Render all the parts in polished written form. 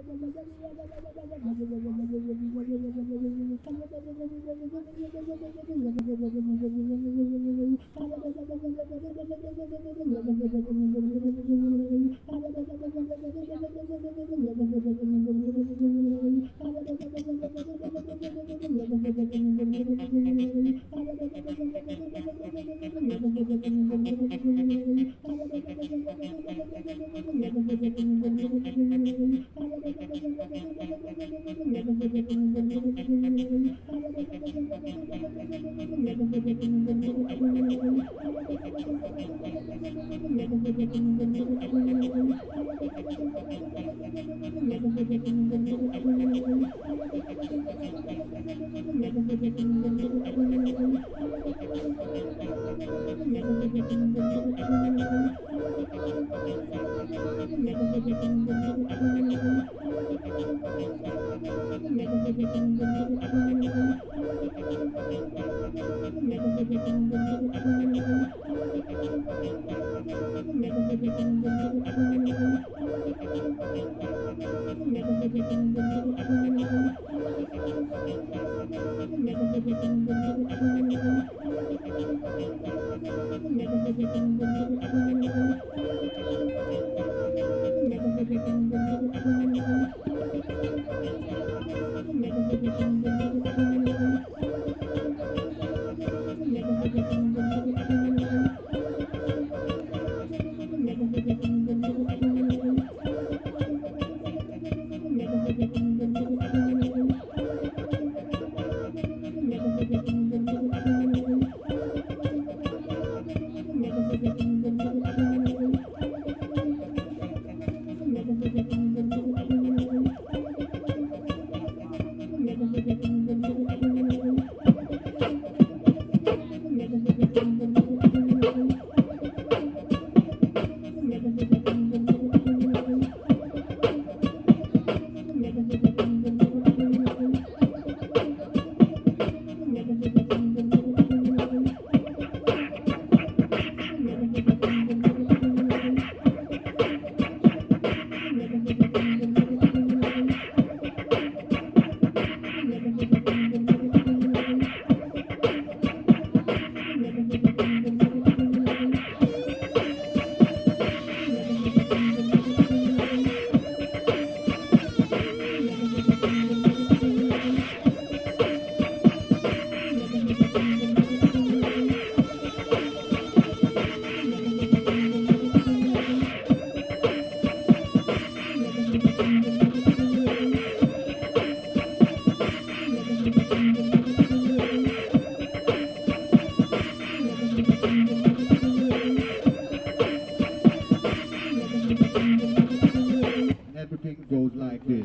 Everything goes like this.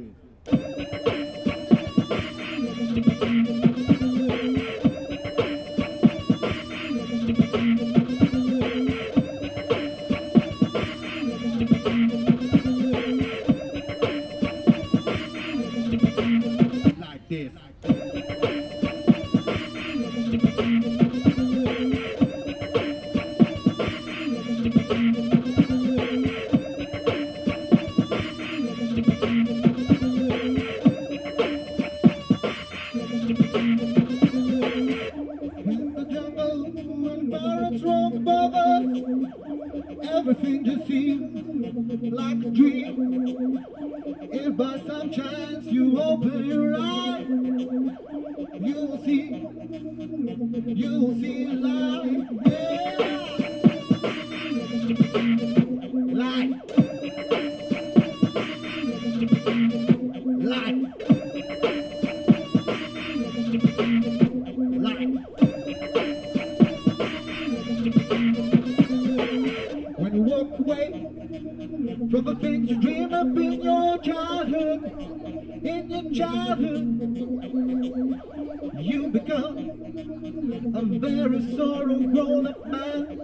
Like this. Everything just seems like a dream. If by some chance you open your eyes, you'll see life. Yeah. Life. Life. When you walk away from the things you dream up in your childhood, you become a very sorrow grown-up man.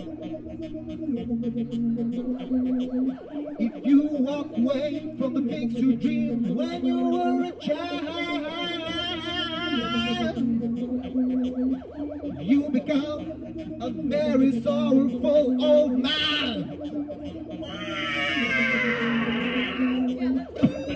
If you walk away from the things you dreamed when you were a child, you become a very sorrowful old man.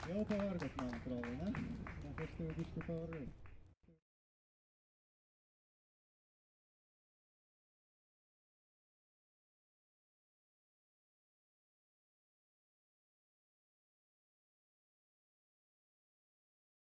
Jau pavargot, man atrodo, ne? Nes aš tai jau biškai pavargai.